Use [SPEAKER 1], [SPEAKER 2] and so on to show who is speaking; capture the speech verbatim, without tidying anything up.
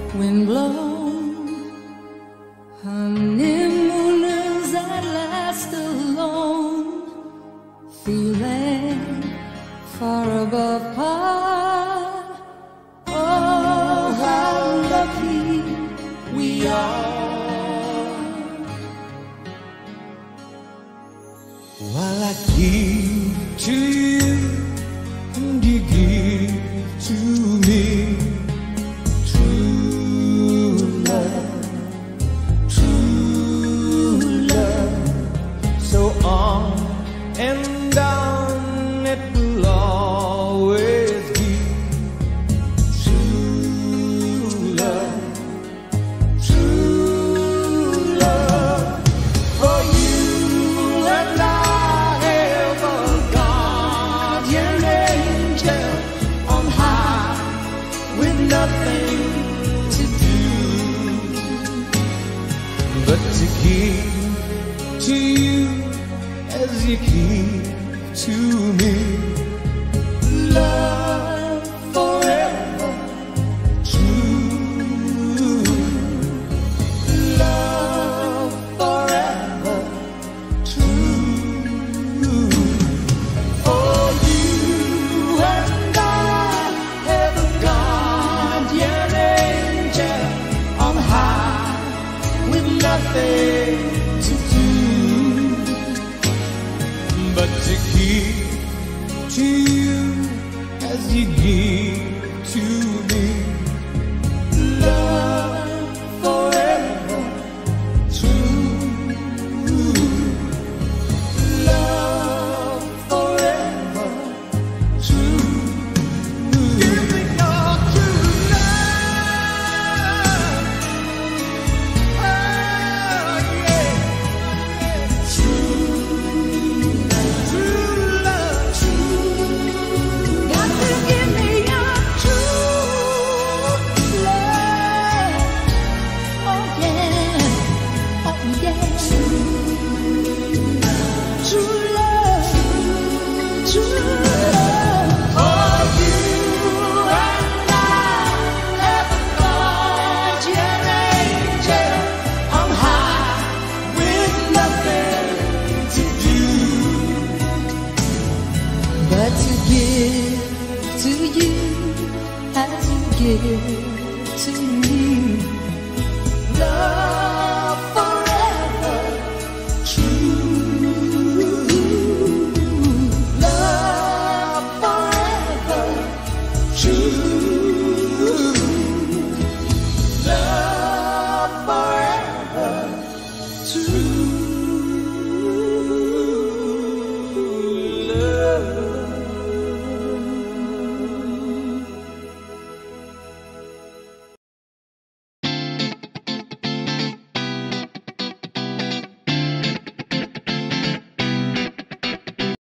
[SPEAKER 1] wind blown, honeymooners at last alone, feeling far above par. Oh, how lucky we are.
[SPEAKER 2] While I give to you and you give to me, true love, true love. So on and down it will always be true love, true love. For you and I have a guardian angel on high with nothing to do but to give to you as you give to me. Love forever, true. Love forever, true. For you and I have a guardian angel on high with nothing to do but to give to you